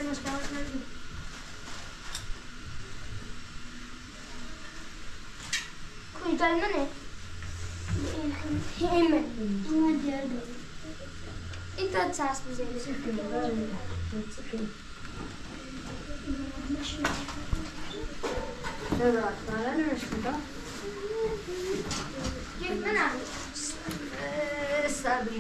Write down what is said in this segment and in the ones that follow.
انت تساس بزيادة كيف منع؟ السابق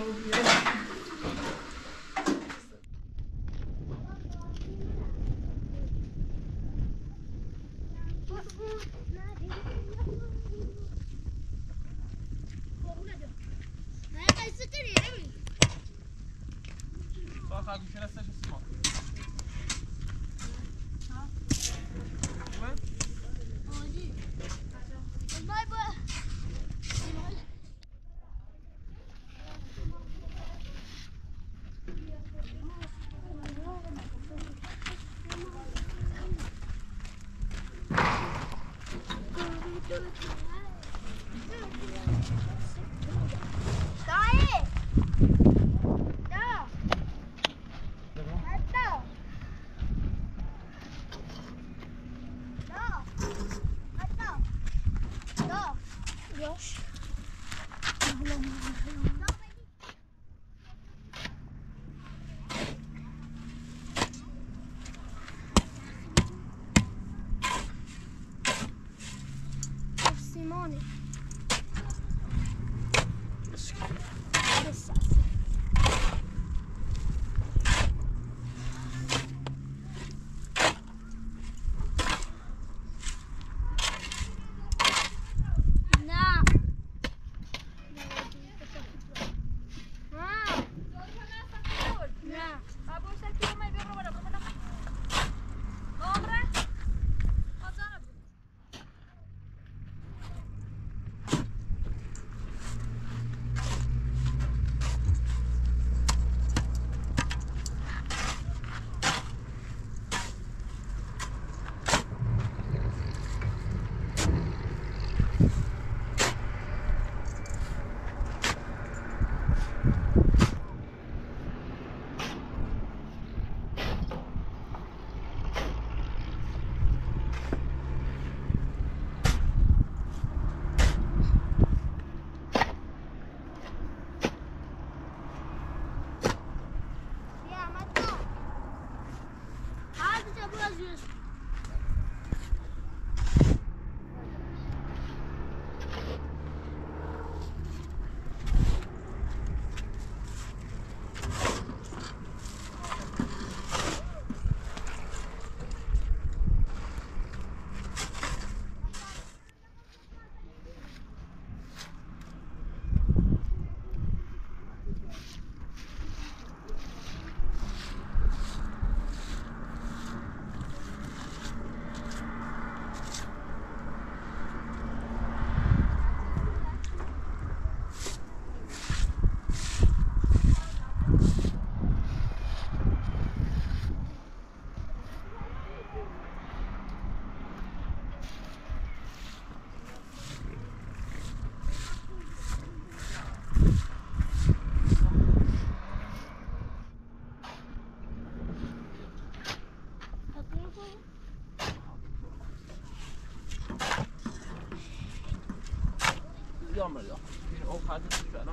يعمل لا او حادث فعلا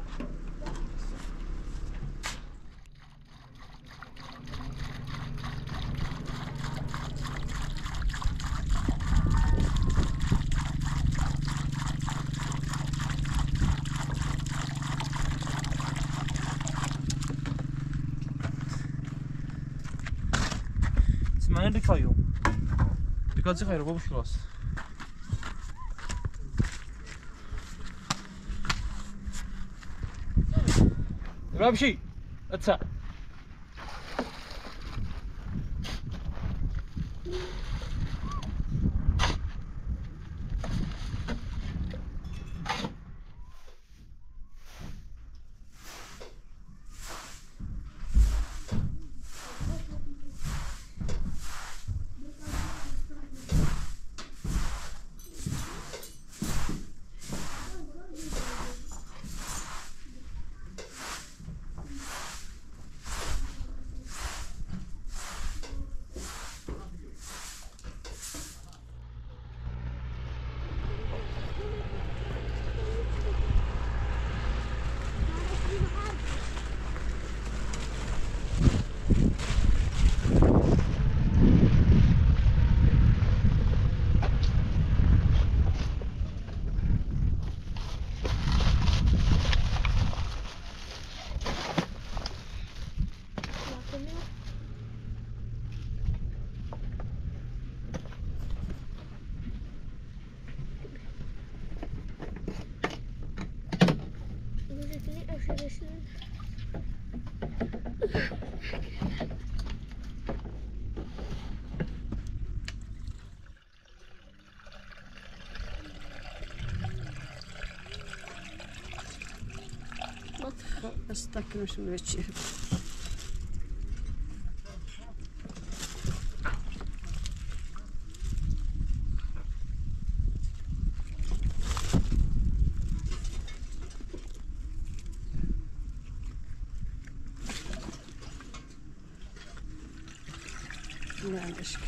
اسمعني لك فايو بيكون خير بابو خلاص ما بشي اتسع شده بس تاكلوش من وجهي لا مشكلة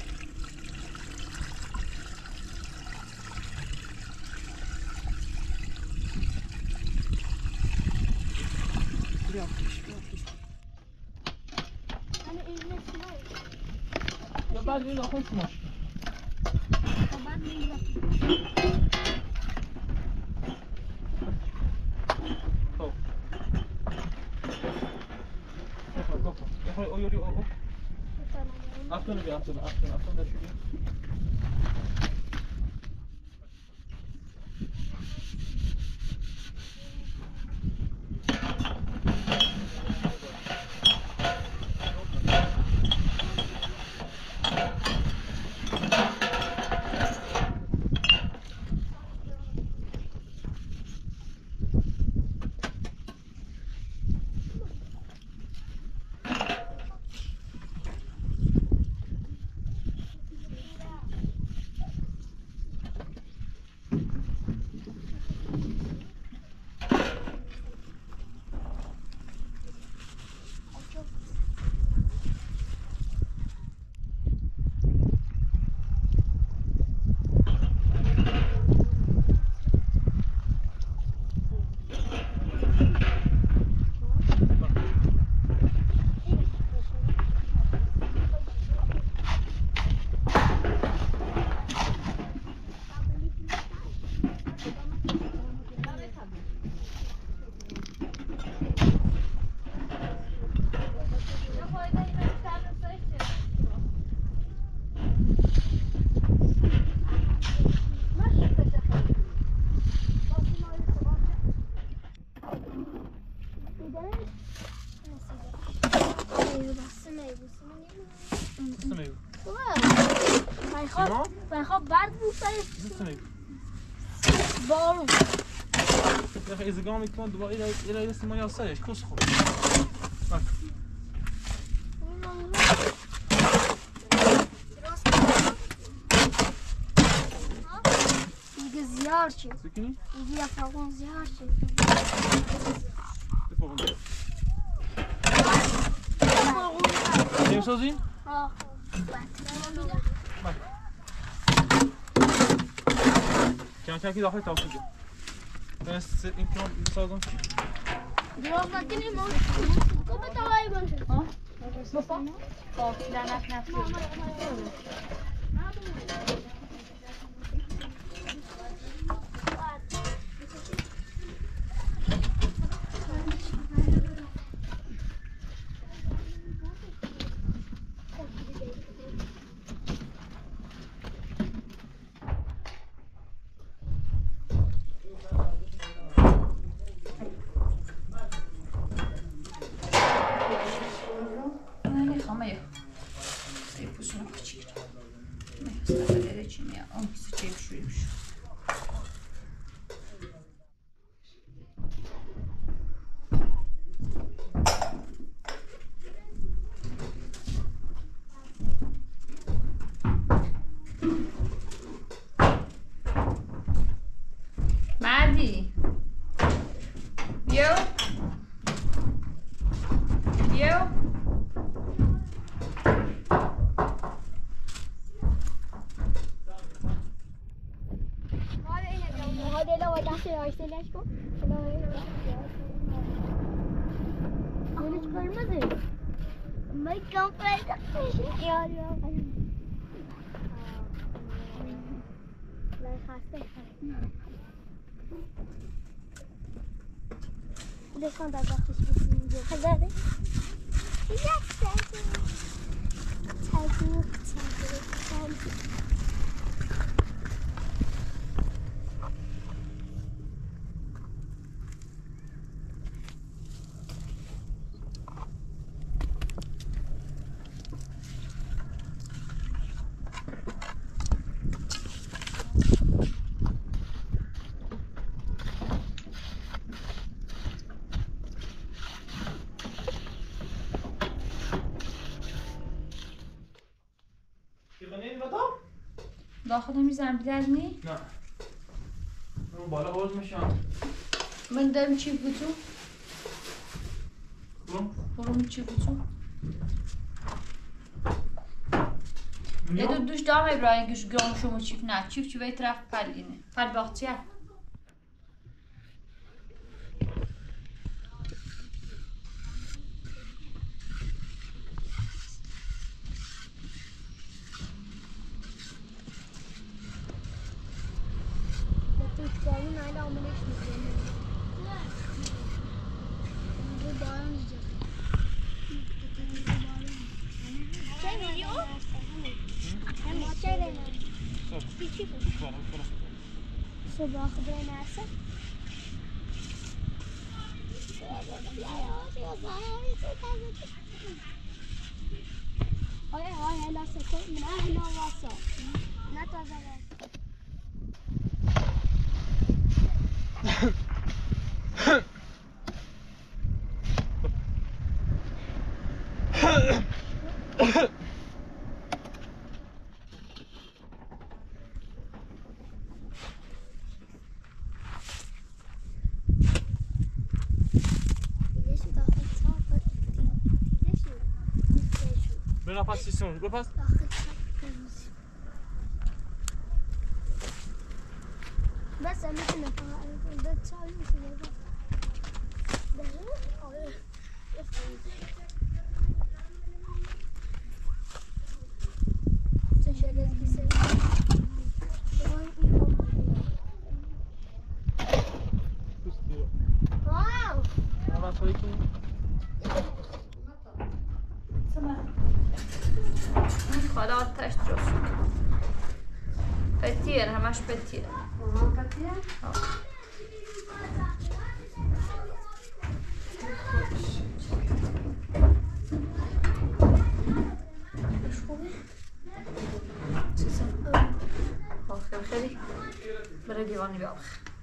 یا بعد این آخون سماش خب يا يوري او افتون بي افتون ده شو خب برد بود بارون يا اخي اذا قام يكون دبا الى لسه ما يوصلش كسخه دیگه زیاد شد سکنی دیگه افغان زیاد شد نمی‌سازین؟ آه كان كي داخل توصل بس يمكن نسازم دراز نکنی ما کم توایی باشه بابا خب لعنت نفسی مردی بیا بیا Descend d'abord que je suis regardez. داخل میزنم بیدرنی؟ نه اون بالا باز میشم من دارم چی بودو؟ برم چی بودو؟ یه دو دوش دام ابراهیم گوش گرام شما چیف نه چیف چی باید طرف پل اینه پل باقچیه Tutkağının hala amına ekmek. Bu bağırmayacak. Çay veriyor. Hem çay veriyor. Bir çift. Sabah kadar nerede? Ay لا سكر من أهل واسع نتذكر Bring up position, go past. بس أنا كنا ده تساوي مثل حالا آتش درست شد پتیر همش پتیر پتیر؟ خیلی خیلی برای دیوانی بیابخ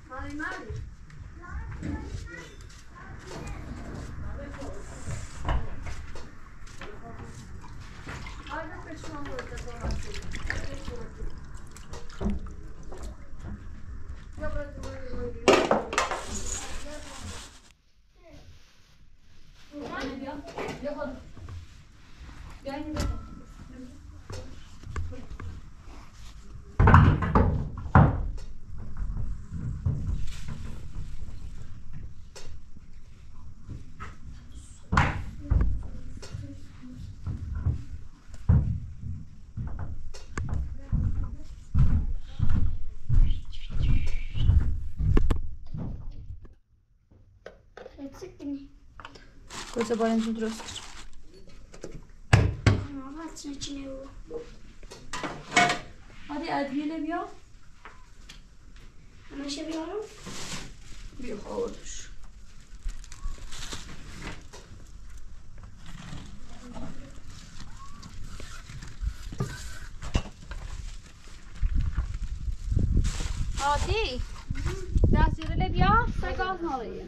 کجا باید اینجا درست کشم هادی ادویه بیا همشه بیارم بیا خوردش هادی دستیره بیا سگاز نالیه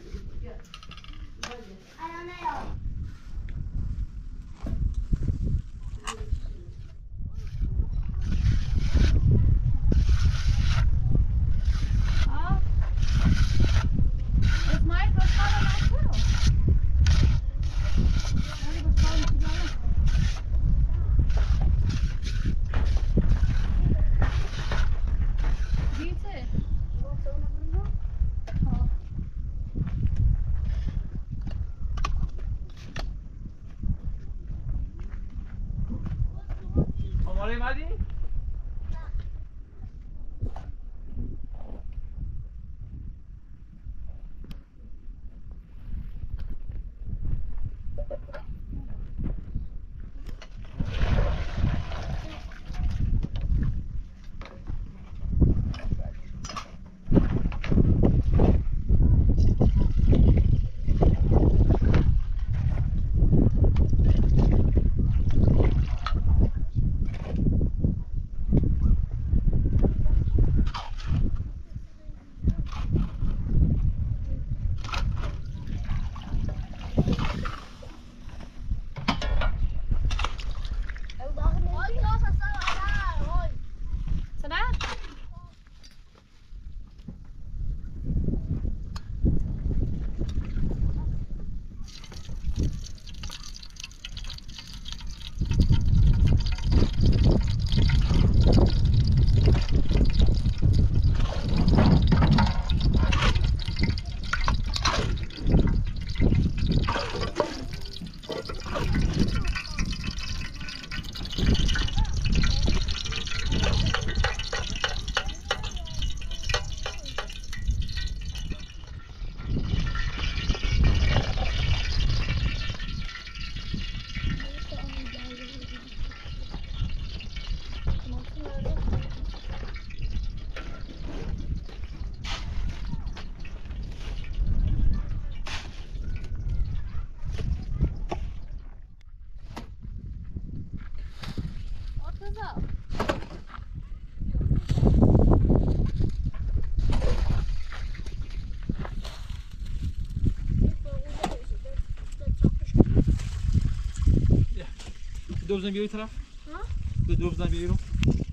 دوزن بیای طرف ها؟ به دوزن بیای رو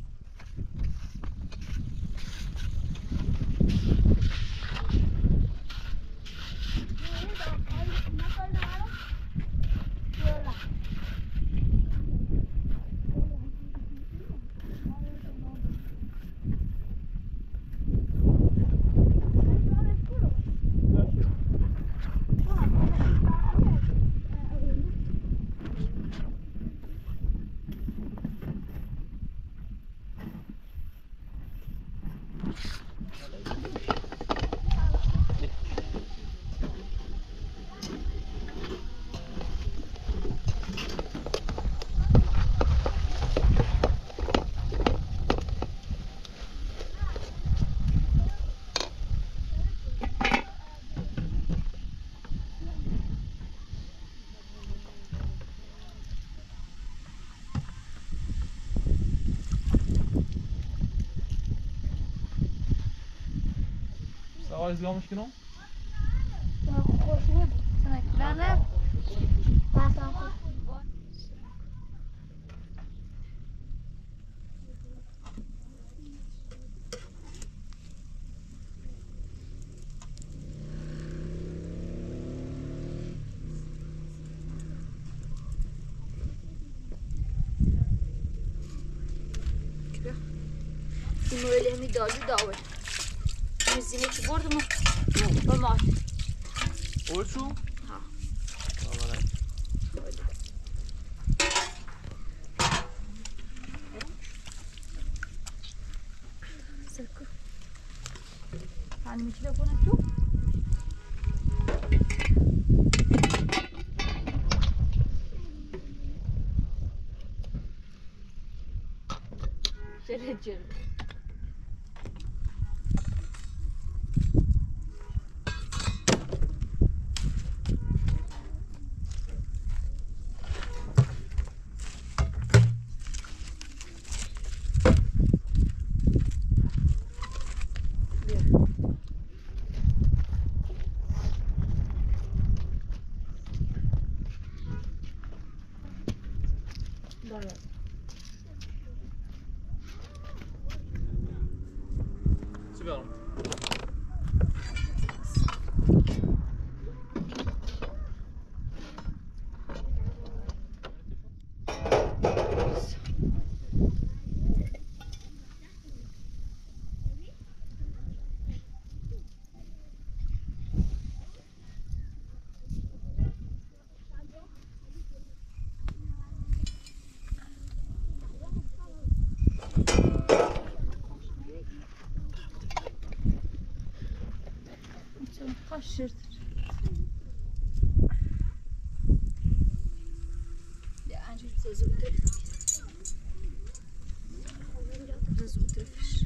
سوال زیامش کنم خوشی بود نه باسم خوش این مویل همی داوود مزینه چی بردم با مات اول شو؟ ها سرکو hani telefonu tu Sereceğim. Süper. Kaşırdır. Ya ancak bize oturmuş. Bize oturmuş.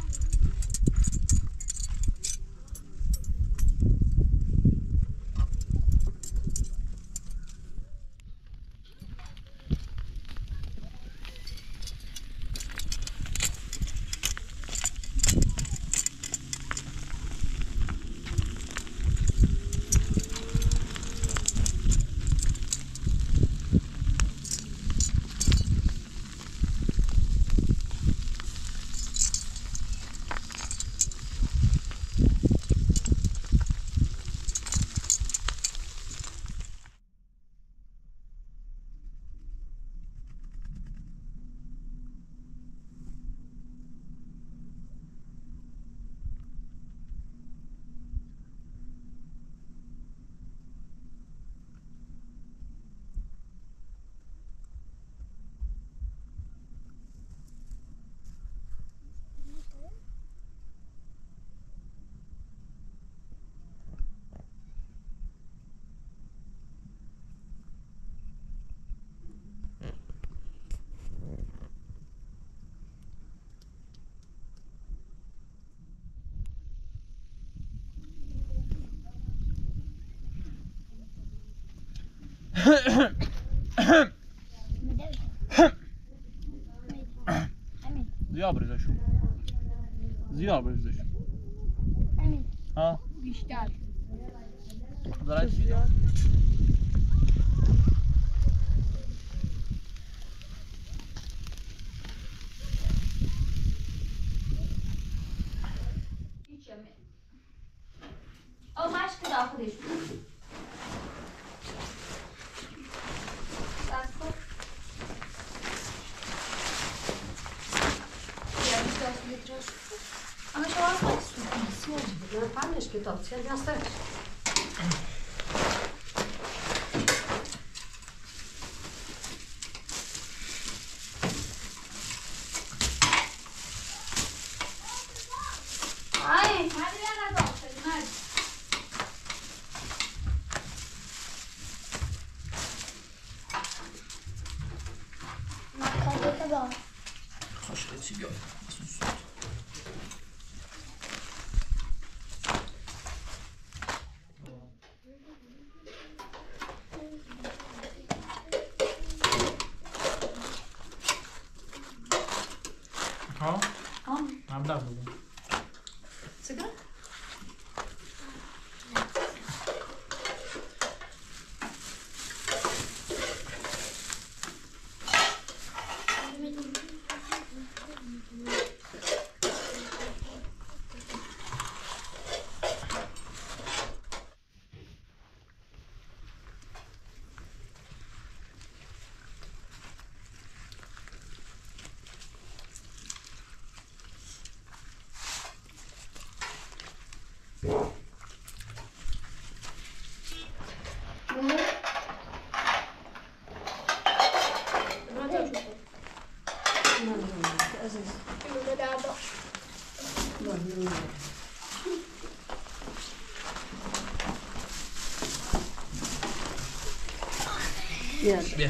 زیاد بریزشون زیاد بریزشون Emin. ها بیشتر. زرعش زیاد آخرش اما شما نه پنج کتاب چه هسته خوش چی بیاد ها هم دار بودم چیکار بیا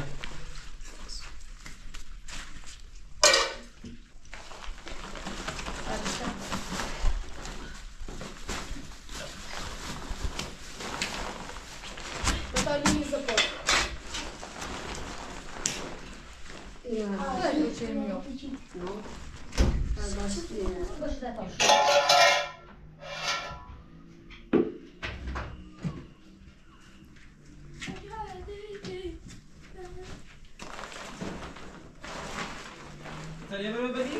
تريا برو بدی؟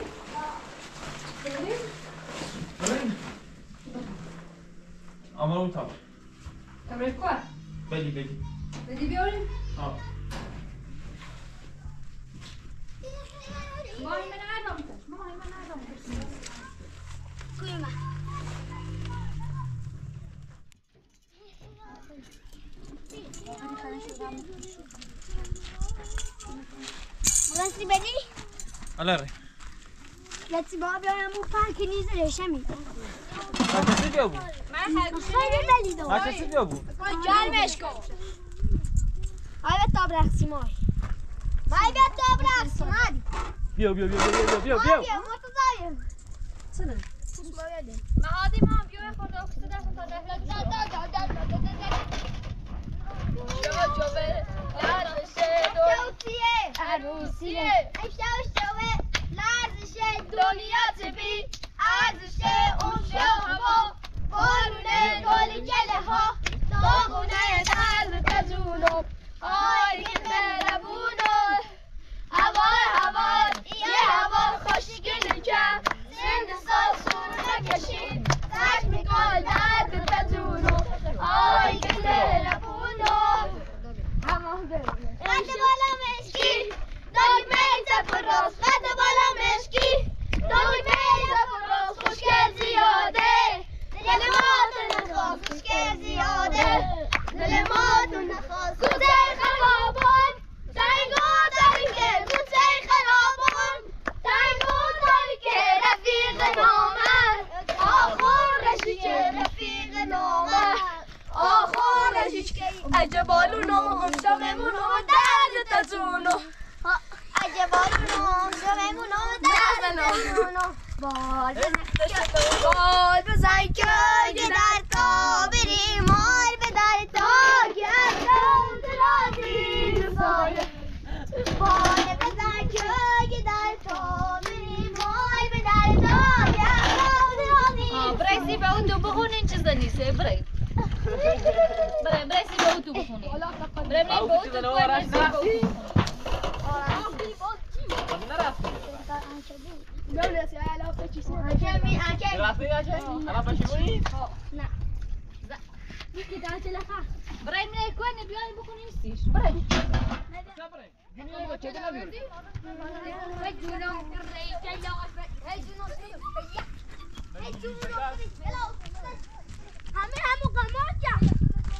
بریم آمارو تا تمرین کن بدی بدی بیاریم آه مای من ندارم Kuyma. Let's ready? آلاره Let's بابا بیایم اون پارک نیز رشمی. کسی بیا بود خیلی بلی دو. کسی بیا بود جرمش کن. آیا تاب رقصی مای. مای بیا تاب رقصی مای. بیا مرتضایم. چنه ما عادی ما هم بیای خورده افتاده دست تا عروسیه اشتاوه لرزش دنیا تبی ارزش اون شو هوا بارونه گل کله ها داغونه سر تزونو آی که مهربونو هوا یه هوا خوشگل کم زنده سال سور نکشید تک میکال درد تزونو آی که مهربونو قد بالا مشکی دکمه تپ راست قد بالا مشکی دکمه تپ راست خوشگل زیاده دل ما تو نخواست خوشگل زیاده دل ما تو نخواست کوته خرابان تنگو تاریکه کوته خرابان تنگو تاریکه رفیق نامرد آخرشی که رفیق نامرد آخرشی که عجبالونو همشممونو درد تزونو عجبالونو همشممونو درد تزونو بال بزن که یه در تا بریم مال به در تا که اکنون ترازی سایه بال بزن که یه در تا بریم مال به در تا که اکنون ترازی برایسی به اون تو بخونین چیز نیسته برای برایسی به اون تو بخونین برای به اون تو بخونین که داره تلفن برای من کنه بیای بکنی نیستیش برای همه قمار کرد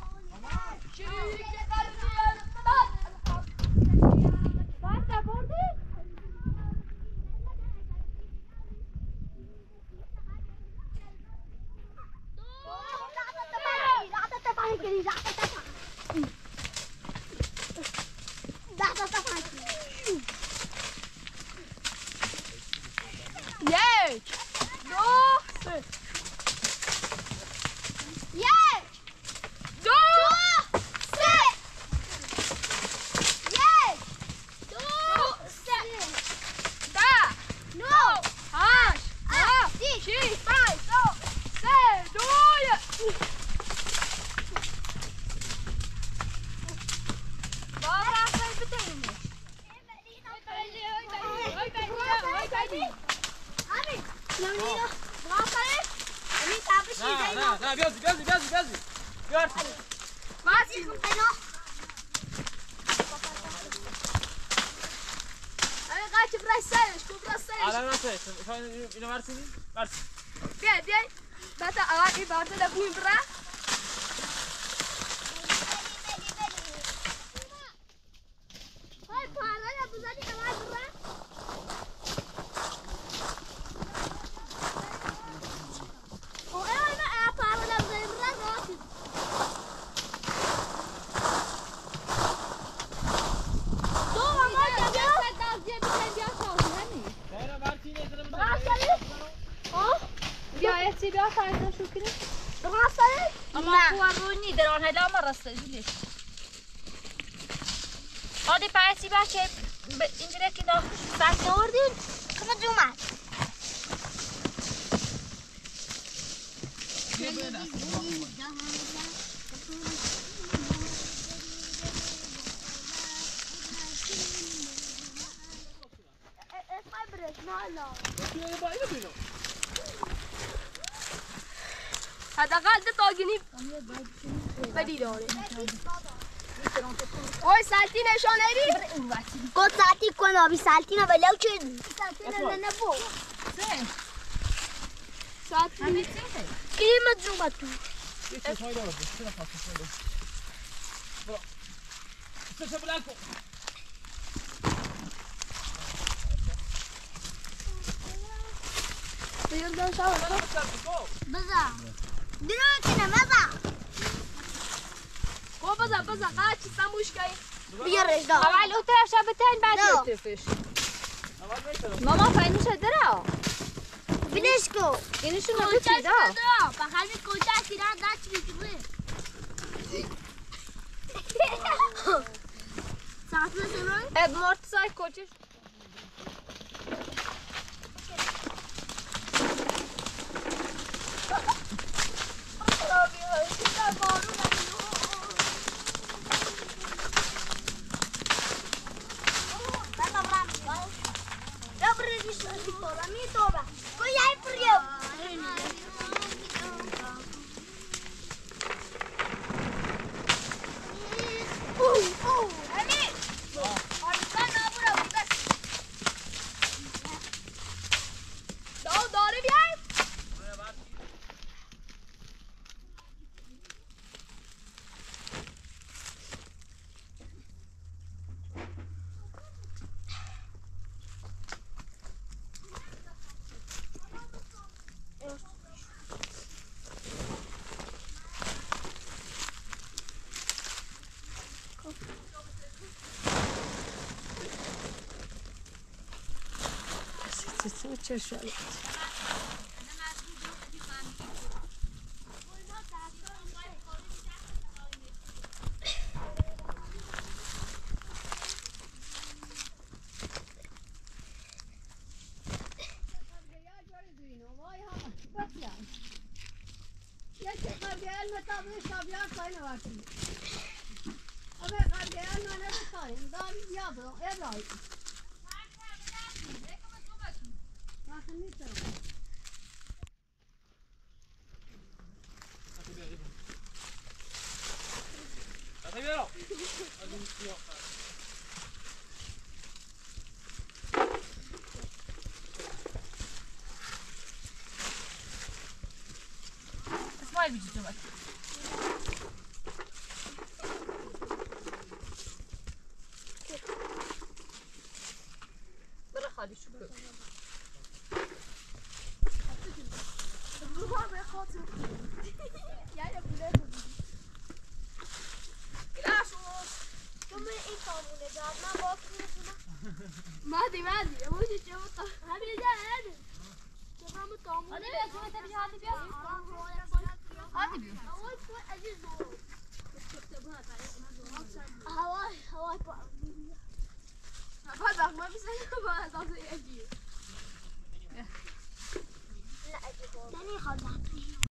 نه بیازی بیار الان نسه اینو مرسیدی؟ مرسی بیای بعد اول این بارده لبوی برا های پارلا لبوزانی اول برا او اینا پارلا لبوزانی برا راسید دو اما جبیو دازیه بیتن بیا شاوزی همین دایره مرسی نیزنه بزنی بیا سی بیا فردا شکری براسته اما خوارونی در آن هلا ما راسته جولیش آدی پایسی باشه اینجوری که داشت ساعت نوردین کما جومد اسمای برش مالا حداقل ده تاگینی بدی داره اوه سالتی نشان اری؟ گفت سالتی کن آبی سالتی نه بلو چه سالتی نه نبو سالتی کی مجموعه تو یه چشمایی داره چرا خاصش نداره برو سه بلند کن بزا درو کنه بزا کو بزا قاچی سموش کی بیارش دا اول او طرف شبتین بعد لطفش ماما فاینوش درا بینش کو اینشو نبودی دا بخاطر کوچا سیرا داچ میشه ساعت نشون مرت سای کوچش چه شد هاي بيجي تومك برا خالي شو بقول بابا يا خاطر يا بلاد لا شو ثم ايه قانون جاب ما باكل مادي ابوي شوفه هذه جاي تمام الطعم هذه بيكون تبي هذه بيا هذه بيا اول شوي اجي زور هواي هذا ما بيسوي هذا اجي لا اجي ثاني خذ